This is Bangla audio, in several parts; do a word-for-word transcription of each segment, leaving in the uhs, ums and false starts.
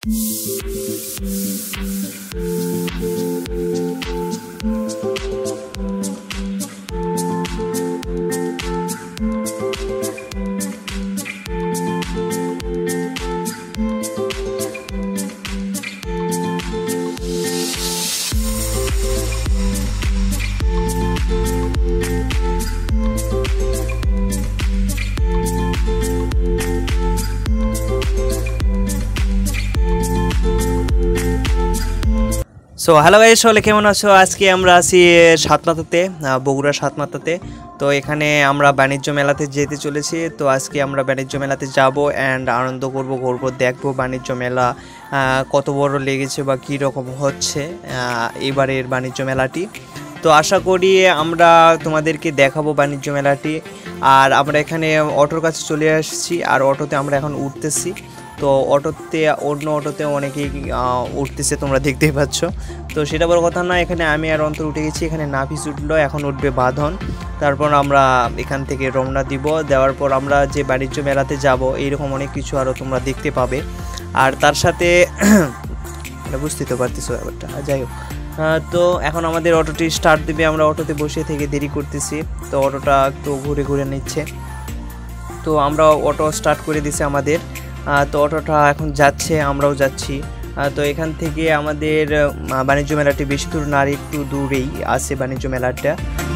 সো হ্যালো গাইস, সকলে কেমন আছো? আজকে আমরা আছি সাতমাথাতে, বগুড়া সাতমাথাতে। তো এখানে আমরা বাণিজ্য মেলাতে যেতে চলেছি। তো আজকে আমরা বাণিজ্য মেলাতে যাব অ্যান্ড আনন্দ করব, ঘুরবো, দেখবো বাণিজ্য মেলা কত বড় লেগেছে বা কী রকম হচ্ছে এবারের বাণিজ্য মেলাটি। তো আশা করি আমরা তোমাদেরকে দেখাবো বাণিজ্য মেলাটি। আর আমরা এখানে অটোর কাছে চলে আসছি, আর অটোতে আমরা এখন উঠতেছি। তো অটোতে অন্য অটোতে অনেকেই উঠতেছে, তোমরা দেখতেই পাচ্ছ। তো সেটা বড় কথা না, এখানে আমি আর অন্তর উঠে গেছি। এখানে নাফিস উঠলো, এখন উঠবে বাঁধন। তারপর আমরা এখান থেকে রওনা দিব। দেওয়ার পর আমরা যে বাণিজ্য মেলাতে যাব, এইরকম অনেক কিছু আরও তোমরা দেখতে পাবে। আর তার সাথে বুঝতে তো পারতেছো ব্যাপারটা। যাই হোক, তো এখন আমাদের অটোটি স্টার্ট দিবে। আমরা অটোতে বসে থেকে দেরি করতেছি, তো অটোটা একটু ঘুরে ঘুরে নিচ্ছে। তো আমরা অটো স্টার্ট করে দিছে আমাদের। তো অটোটা এখন যাচ্ছে, আমরাও যাচ্ছি। তো এখান থেকে আমাদের বাণিজ্য মেলাটি বেশি দূর না, একটু দূরেই আছে বাণিজ্য মেলাটা।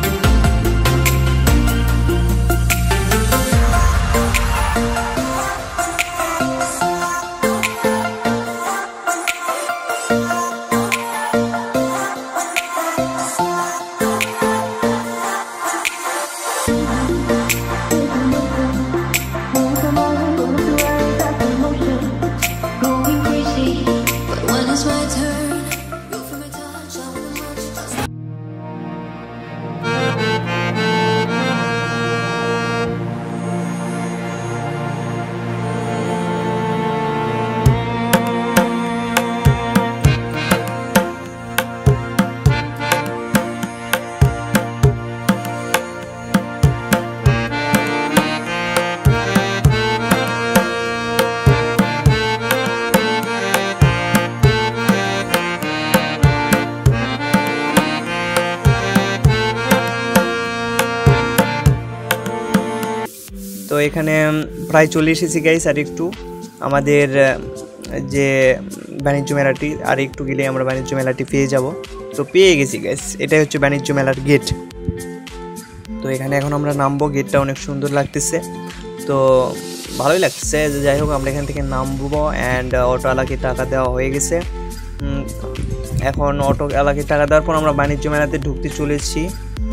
তো এখানে প্রায় চলে এসেছি গাইস। আর একটু আমাদের যে বাণিজ্য মেলাটি, আর একটু গেলে আমরা বাণিজ্য মেলাটি পেয়ে যাব। তো পেয়ে গেছি গাইস, এটাই হচ্ছে বাণিজ্য মেলার গেট। তো এখানে এখন আমরা নামবো। গেটটা অনেক সুন্দর লাগতেছে, তো ভালোই লাগতেছে। যাই হোক, আমরা এখান থেকে নামবো অ্যান্ড অটোওয়ালাকে টাকা দেওয়া হয়ে গেছে। এখন অটোওয়ালাকে টাকা দেওয়ার পর আমরা বাণিজ্য মেলাতে ঢুকতে চলেছি।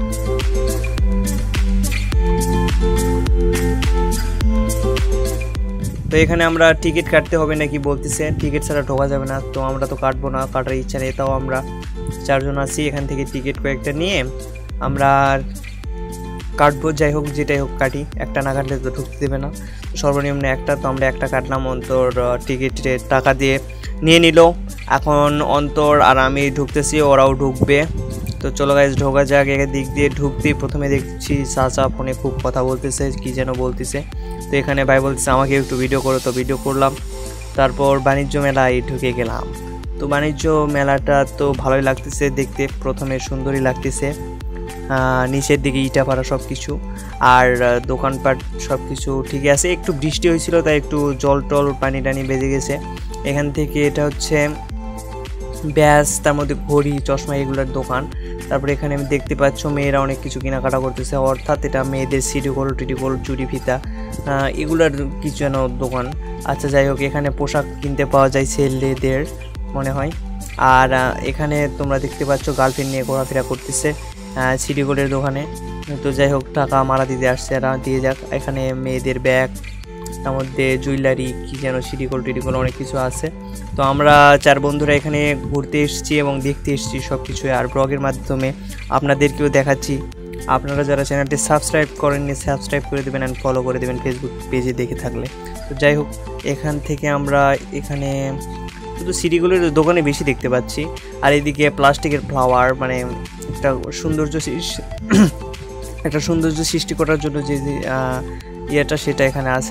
তো এখানে আমরা টিকিট কাটতে হবে নাকি বলতেছে, টিকিট ছাড়া ঢোকা যাবে না। তো আমরা তো কাটবো না, কাটার ইচ্ছা নেই। তাও আমরা চারজন আছি, এখান থেকে টিকিট কয়েকটা নিয়ে আমরা কাটবো। যাই হোক, যেটাই হোক কাটি, একটা না কাটলে তো ঢুকতে দেবে না, সর্বনিম্ন একটা। তো আমরা একটা কাটলাম, অন্তর টিকিটের টাকা দিয়ে নিয়ে নিল। এখন অন্তর আর আমি ঢুকতেছি, ওরাও ঢুকবে। তো চলো গাইজ, ঢোকা যাক। এর দিক দিয়ে ঢুকতেই প্রথমে দেখছি চাচা ফোনে খুব কথা বলতেছে, কি যেন বলতেছে। তো এখানে ভাই বলতেছে আমাকে একটু ভিডিও করো, তো ভিডিও করলাম। তারপর বাণিজ্য মেলায় ঢুকে গেলাম। তো বাণিজ্য মেলাটা তো ভালোই লাগতেছে দেখতে, প্রথমে সুন্দরই লাগতেছে। নিচের দিকে ইটা পাড়া সব কিছু, আর দোকানপাট সব কিছু ঠিকই আছে। একটু বৃষ্টি হয়েছিল, তাই একটু জল টল পানি টানি বেজে গেছে। এখান থেকে এটা হচ্ছে ব্যাস, তার মধ্যে ঘড়ি, চশমা, এগুলোর দোকান। তারপরে এখানে আমি দেখতে পাচ্ছ মেয়েরা অনেক কিছু কেনাকাটা করতেছে, অর্থাৎ এটা মেয়েদের সিডিগোল টিডিগোল চুড়ি ফিতা এগুলার কিছু যেন দোকান। আচ্ছা যাই হোক, এখানে পোশাক কিনতে পাওয়া যায় ছেলেদের মনে হয়। আর এখানে তোমরা দেখতে পাচ্ছ গার্লফ্রেন্ড নিয়ে ঘোরাফেরা করতেছে সিডিগোলের দোকানে। তো যাই হোক, টাকা মারা দিতে আসছে, এরা দিয়ে যাক। এখানে মেয়েদের ব্যাগ, তার মধ্যে জুয়েলারি, কি যেন সিডিগোল টিডিগোল অনেক কিছু আছে। তো আমরা চার বন্ধুরা এখানে ঘুরতে এসেছি এবং দেখতে এসেছি সব কিছু, আর ব্লগের মাধ্যমে আপনাদেরকেও দেখাচ্ছি। আপনারা যারা চ্যানেলটি সাবস্ক্রাইব করেননি, সাবস্ক্রাইব করে দেবেন অ্যান্ড ফলো করে দেবেন ফেসবুক পেজে দেখে থাকলে। তো যাই হোক, এখান থেকে আমরা এখানে শুধু সিডিগুলোর দোকানে বেশি দেখতে পাচ্ছি। আর এদিকে প্লাস্টিকের ফ্লাওয়ার, মানে একটা সৌন্দর্য একটা সৌন্দর্য সৃষ্টি করার জন্য যে ইয়েটা, সেটা এখানে আছে।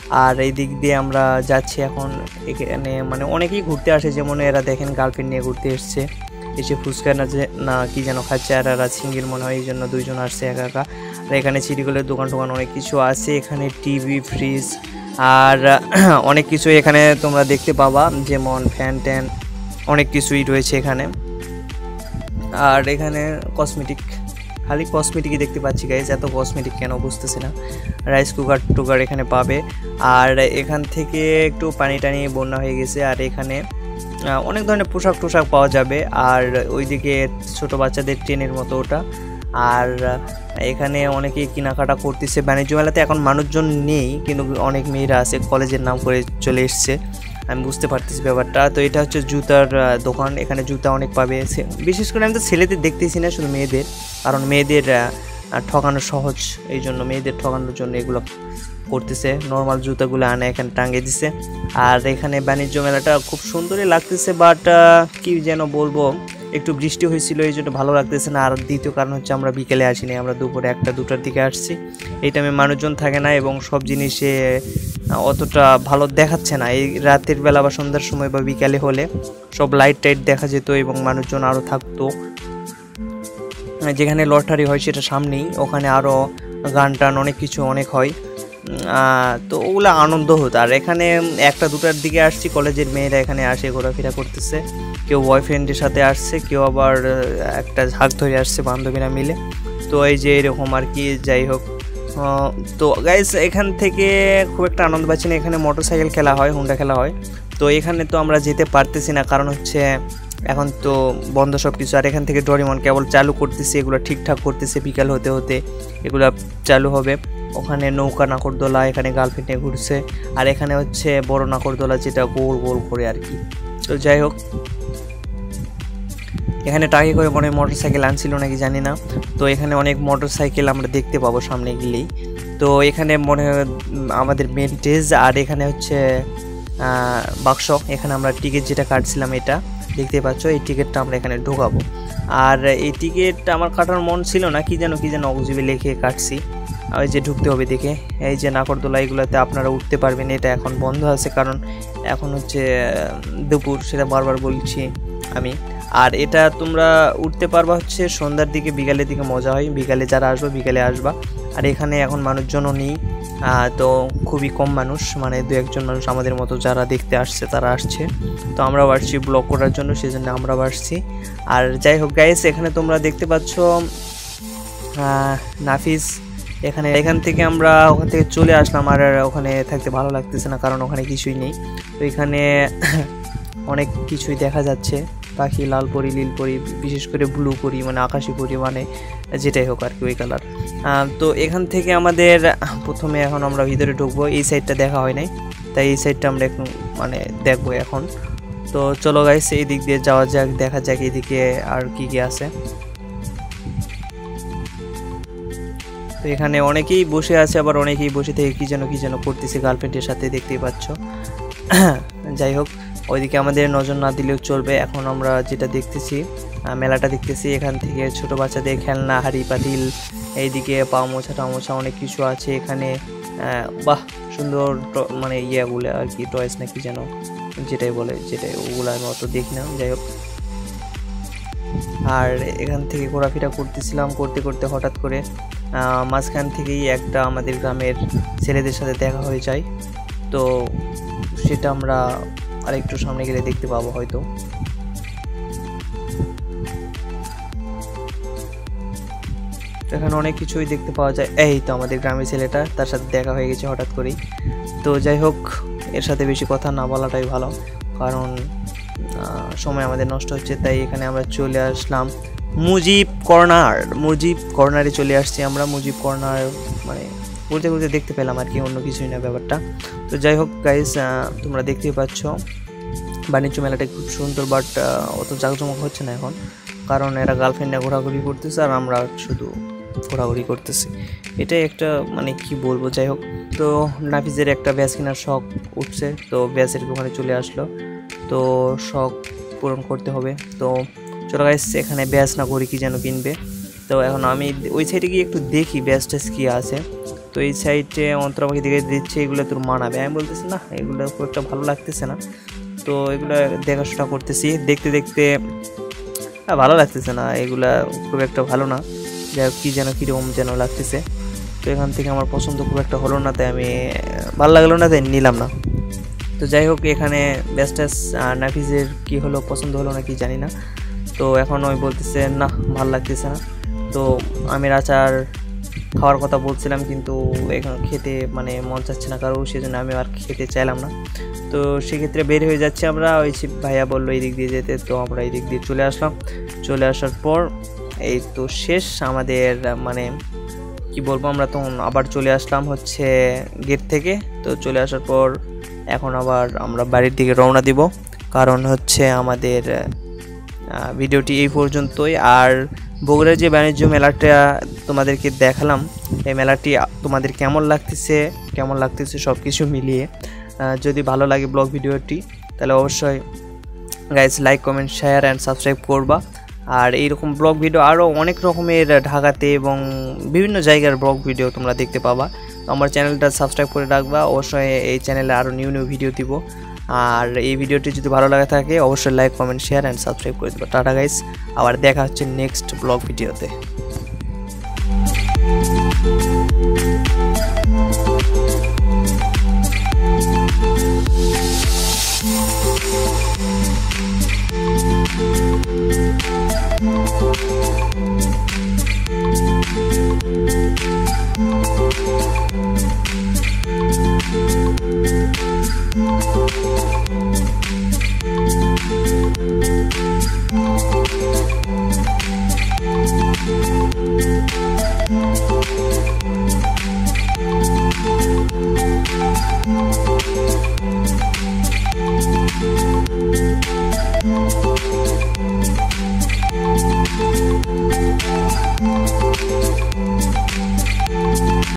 আর এই দিক দিয়ে আমরা যাচ্ছি এখন। এখানে মানে অনেকেই ঘুরতে আসে, যেমন এরা দেখেন গার্লফ্রেন্ড নিয়ে ঘুরতে এসছে, এসে ফুচকা না যে না কি যেন খাচ্ছে, আর এরা সিঙ্গেল মনে হয়, এই জন্য দুইজন আসছে একা একা। আর এখানে সিটিগুলোর দোকান টোকান অনেক কিছু আছে, এখানে টিভি ফ্রিজ আর অনেক কিছু এখানে তোমরা দেখতে পাবা, যেমন ফ্যান ট্যান অনেক কিছুই রয়েছে এখানে। আর এখানে কসমেটিক, খালি কসমেটিকই দেখতে পাচ্ছি গাইজ, এত কসমেটিক কেন বুঝতেছি না। রাইস কুকার টুকার এখানে পাবে। আর এখান থেকে একটু পানি টানি বন্যা হয়ে গেছে। আর এখানে অনেক ধরনের পোশাক টোশাক পাওয়া যাবে। আর ওইদিকে ছোট বাচ্চাদের ট্রেনের মতো ওটা। আর এখানে অনেকে কেনাকাটা করতেছে। বাণিজ্য মেলাতে এখন মানুষজন নেই, কিন্তু অনেক মেয়েরা আছে, কলেজের নাম করে চলে এসছে, আমি বুঝতে পারতেছি ব্যাপারটা। তো এটা হচ্ছে জুতার দোকান, এখানে জুতা অনেক পাবে। বিশেষ করে আমি তো ছেলেদের দেখতেছি না, শুধু মেয়েদের, কারণ মেয়েদের ঠকানো সহজ, এই জন্য মেয়েদের ঠকানোর জন্য এগুলো করতেছে। নর্মাল জুতাগুলো আনে এখানে টাঙিয়ে দিছে। আর এখানে বাণিজ্য মেলাটা খুব সুন্দরই লাগতেছে, বাট কি যেন বলবো, একটু বৃষ্টি হয়েছিল এই জন্য ভালো লাগতেছে না। আর দ্বিতীয় কারণ হচ্ছে আমরা বিকেলে আসিনি, আমরা দুপুরে একটা দুটার দিকে আসছি, এই টাইমে মানুষজন থাকে না এবং সব জিনিসে অতটা ভালো দেখাচ্ছে না। এই রাতের বেলা বা সন্ধ্যার সময় বা বিকালে হলে সব লাইট টাইট দেখা যেত এবং মানুষজন আরও থাকতো। যেখানে লটারি হয় সেটা সামনেই, ওখানে আরও গান টান অনেক কিছু অনেক হয়, তো ওগুলো আনন্দ হতো। আর এখানে একটা দুটার দিকে আসছি, কলেজের মেয়েরা এখানে আসে ঘোরাফেরা করতেছে, কেউ বয়ফ্রেন্ডের সাথে আসছে, কেউ আবার একটা ঝাঁক ধরে আসছে বান্ধবীরা মিলে। তো এই যে এরকম আর কি, যাই হোক। তো গাইস এখান থেকে খুব একটা আনন্দ পাচ্ছি না। এখানে মোটরসাইকেল খেলা হয়, হুন্ডা খেলা হয়, তো এখানে তো আমরা যেতে পারতেছি না, কারণ হচ্ছে এখন তো বন্ধ সব কিছু। আর এখান থেকে ডোরেমন কেবল চালু করতেছে, এগুলো ঠিকঠাক করতেছে, বিকাল হতে হতে এগুলো চালু হবে। ওখানে নৌকা নাকরদোলা, এখানে গার্লফ্রেন্ডে ঘুরছে। আর এখানে হচ্ছে বড় নাকরদোলা, যেটা গোল গোল করে আর কি। তো যাই হোক, এখানে টাকে করে মনে হয় মোটর সাইকেল আনছিল নাকি জানি না। তো এখানে অনেক মোটর সাইকেল আমরা দেখতে পাবো সামনে গেলেই। তো এখানে মনে হয় আমাদের মেন স্টেজ। আর এখানে হচ্ছে বাক্স, এখানে আমরা টিকিট যেটা কাটছিলাম এটা দেখতে পাচ্ছ, এই টিকিটটা আমরা এখানে ঢোকাবো। আর এই টিকিট আমার কাটার মন ছিল না, কি যেন কি যেন অগজিবে লিখে কাটছি। ওই যে ঢুকতে হবে দেখে, এই যে নাকরদোলা এগুলোতে আপনারা উঠতে পারবেন, এটা এখন বন্ধ আছে, কারণ এখন হচ্ছে দুপুর, সেটা বারবার বলছি আমি। আর এটা তোমরা উঠতে পারবা হচ্ছে সন্ধ্যার দিকে, বিকালের দিকে মজা হয়, বিকালে যারা আসবে বিকালে আসবা। আর এখানে এখন মানুষজনও নেই, তো খুবই কম মানুষ, মানে দু একজন মানুষ আমাদের মতো যারা দেখতে আসছে তারা আসছে। তো আমরাও আসছি ব্লগ করার জন্য, সেই জন্য আমরাও আসছি। আর যাই হোক গাইস, এখানে তোমরা দেখতে পাচ্ছ নাফিস, এখানে এখান থেকে আমরা ওখান থেকে চলে আসলাম। আর ওখানে থাকতে ভালো লাগতেছে না, কারণ ওখানে কিছুই নেই। তো এখানে অনেক কিছুই দেখা যাচ্ছে, পাখি, লাল পরি, নীল পরি, বিশেষ করে ব্লু পরি, মানে আকাশি পরি, মানে যেটাই হোক আর কি ওই কালার। তো এখান থেকে আমাদের প্রথমে এখন আমরা ভিতরে ঢুকবো, এই সাইডটা দেখা হয় নাই, তাই এই সাইডটা আমরা একটু মানে দেখবো এখন। তো চলো গাইস, এই দিক দিয়ে যাওয়া যাক, দেখা যাক এদিকে আর কি কি আছে। তো এখানে অনেকেই বসে আছে, আবার অনেকেই বসে থেকে কি যেন কি যেন করতেছে গার্লফ্রেন্ডের সাথে, দেখতেই পাচ্ছ। যাই হোক, ওইদিকে আমাদের নজর না দিলেও চলবে। এখন আমরা যেটা দেখতেছি, মেলাটা দেখতেছি, এখান থেকে ছোট বাচ্চাদের খেলনা, হাড়ি পাতিল, এইদিকে পাও মোছা টাও মোছা অনেক কিছু আছে এখানে। বাহ, সুন্দর মানে ইয়েগুলো আর কি, টয়েস না কি যেন যেটাই বলে, যেটাই, ওগুলো আমি অত দেখি না। যাই হোক, আর এখান থেকে ঘোরাফেরা করতেছিলাম, করতে করতে হঠাৎ করে মাঝখান থেকেই একটা আমাদের গ্রামের ছেলেদের সাথে দেখা হয়ে যায়। তো সেটা আমরা আরেকটু সামনে গেলে দেখতে পাবো হয়তো। এখানে অনেক কিছুই দেখতে পাওয়া যায়। এই তো আমাদের গ্রামের ছেলেটা, তার সাথে দেখা হয়ে গেছে হঠাৎ করেই। তো যাই হোক, এর সাথে বেশি কথা না বলাটাই ভালো, কারণ সময় আমাদের নষ্ট হচ্ছে। তাই এখানে আমরা চলে আসলাম মুজিব কর্নার, মুজিব কর্নারে চলে আসছি আমরা। মুজিব কর্নার মানে ঘুরতে ঘুরতে দেখতে পেলাম আর কি, অন্য কিছুই না ব্যাপারটা। তো যাই হোক গাইস, তোমরা দেখতেই পাচ্ছ বাণিজ্য মেলাটা খুব সুন্দর, বাট অত জাঁকজমক হচ্ছে না এখন, কারণ এরা গার্লফ্রেন্ডে ঘোরাঘুরি করতেছে আর আমরা শুধু ঘোরাঘুরি করতেছি। এটাই একটা মানে কি বলবো। যাই হোক, তো নাফিজের একটা ব্যাস কেনার শখ উঠছে, তো ব্যাসের দোকানে চলে আসলো, তো শখ পূরণ করতে হবে। তো চলো গাইস, এখানে ব্যাস না করি কি যেন কিনবে। তো এখন আমি ওই সাইডে গিয়ে একটু দেখি ব্যাস ট্যাস কী আছে। তো এই সাইডে অন্তরা পাখি দেখে দিচ্ছে এগুলো তোর মানাবে। আমি বলতেছি না এগুলো খুব একটা ভালো লাগতেছে না, তো এগুলো দেখাশোনা করতেছি। দেখতে দেখতে ভালো লাগতেছে না, এগুলা খুব একটা ভালো না, যাই হোক কী যেন কীরকম যেন লাগতেছে। তো এখান থেকে আমার পছন্দ খুব একটা হলো না, তাই আমি ভালো লাগলো না তাই নিলাম না। তো যাই হোক এখানে ব্যাস্টাস নাফিজের কি হলো, পছন্দ হলো না কি জানি না। তো এখন ওই বলতেছে না ভালো লাগতেছে না। তো আমের আচার খাওয়ার কথা বলছিলাম, কিন্তু এখন খেতে মানে মন চাচ্ছে না কারো, সেজন্য আমি আর খেতে চাইলাম না। তো সেক্ষেত্রে বের হয়ে যাচ্ছি আমরা, ওই ভাইয়া বললো এই দিক দিয়ে যেতে, তো আমরা এই দিক দিয়ে চলে আসলাম। চলে আসার পর এই তো শেষ আমাদের, মানে কি বলবো, আমরা তখন আবার চলে আসলাম হচ্ছে গেট থেকে। তো চলে আসার পর এখন আবার আমরা বাড়ির দিকে রওনা দিব, কারণ হচ্ছে আমাদের ভিডিওটি এই পর্যন্তই। আর বগুড়ার যে বাণিজ্য মেলাটা তোমাদেরকে দেখালাম, এই মেলাটি তোমাদের কেমন লাগতেছে কেমন লাগতেছে সব কিছু মিলিয়ে যদি ভালো লাগে ব্লগ ভিডিওটি, তাহলে অবশ্যই guys like comment share and subscribe করবা। আর এইরকম ব্লগ ভিডিও আরও অনেক রকমের ঢাকাতে এবং বিভিন্ন জায়গার ব্লগ ভিডিও তোমরা দেখতে পাবা। তো আমার চ্যানেলটা সাবস্ক্রাইব করে রাখবা, অবশ্যই এই চ্যানেলে আরও নিউ নিউ ভিডিও দিব। আর এই ভিডিওটি যদি ভালো লাগে থাকে অবশ্যই like comment share and subscribe করে দেবো। টাটা গাইস, আবার দেখা হচ্ছে নেক্সট ব্লগ ভিডিওতে।